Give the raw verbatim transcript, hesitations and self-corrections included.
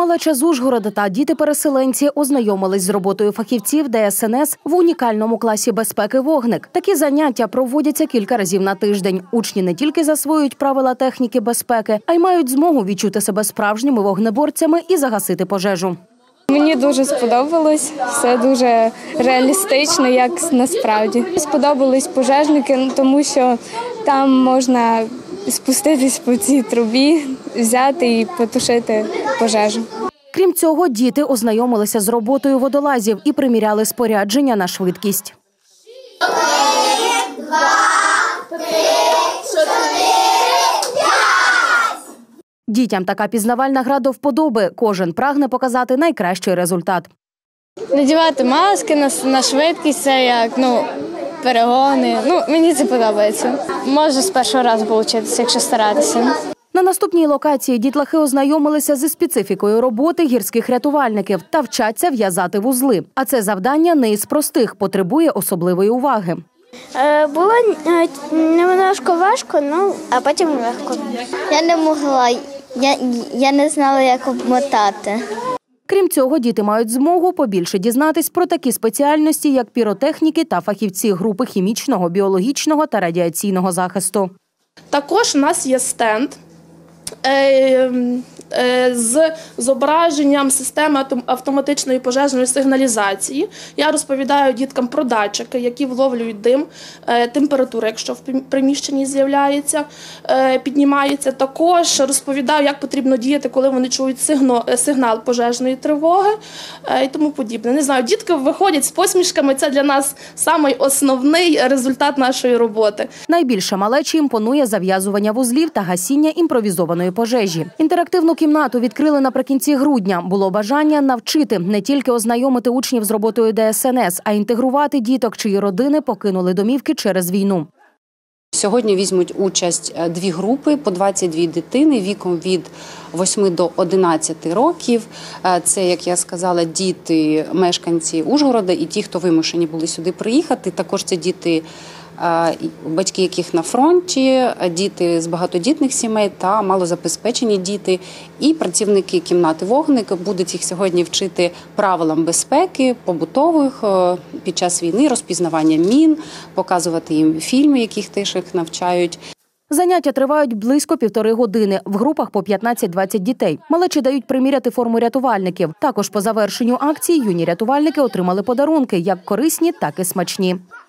Малеча з Ужгорода та діти-переселенці ознайомились з роботою фахівців Де Ес Ен Ес в унікальному класі безпеки «Вогник». Такі заняття проводяться кілька разів на тиждень. Учні не тільки засвоюють правила техніки безпеки, а й мають змогу відчути себе справжніми вогнеборцями і загасити пожежу. Мені дуже сподобалось, все дуже реалістично, як насправді. Сподобались пожежники, тому що там можна спуститись по цій трубі, взяти і потушити пожежу. Крім цього, діти ознайомилися з роботою водолазів і приміряли спорядження на швидкість. Один, два, три, чотири, п'ять! Дітям така пізнавальна гра до вподоби. Кожен прагне показати найкращий результат. Надівати маски на, на швидкість – це як, ну, перегони. Ну, мені це подобається. Може з першого разу вийти, якщо старатися. На наступній локації дітлахи ознайомилися зі специфікою роботи гірських рятувальників та вчаться в'язати вузли. А це завдання не із простих, потребує особливої уваги. Було немножко важко, ну, а потім легко. Я не могла, я, я не знала, як обмотати. Крім цього, діти мають змогу побільше дізнатись про такі спеціальності, як піротехніки та фахівці групи хімічного, біологічного та радіаційного захисту. Також у нас є стенд з зображенням системи автоматичної пожежної сигналізації. Я розповідаю діткам про датчики, які вловлюють дим, температура, якщо в приміщенні з'являється, піднімається. Також розповідаю, як потрібно діяти, коли вони чують сигнал пожежної тривоги і тому подібне. Не знаю, дітки виходять з посмішками, це для нас самий основний результат нашої роботи. Найбільше малечі імпонує зав'язування вузлів та гасіння імпровізованої пожежі. Інтерактивну кімнату відкрили наприкінці грудня. Було бажання навчити, не тільки ознайомити учнів з роботою Де Ес Ен Ес, а інтегрувати діток, чиї родини покинули домівки через війну. Сьогодні візьмуть участь дві групи по двадцять дві дитини віком від восьми до одинадцяти років. Це, як я сказала, діти, мешканці Ужгорода і ті, хто вимушені були сюди приїхати. Також це діти, батьки яких на фронті, діти з багатодітних сімей та малозабезпечені діти. І працівники кімнати «Вогник» будуть їх сьогодні вчити правилам безпеки, побутових під час війни, розпізнавання мін, показувати їм фільми, яких теж їх навчають. Заняття тривають близько півтори години, в групах по п'ятнадцять-двадцять дітей. Малечі дають приміряти форму рятувальників. Також по завершенню акції юні рятувальники отримали подарунки, як корисні, так і смачні.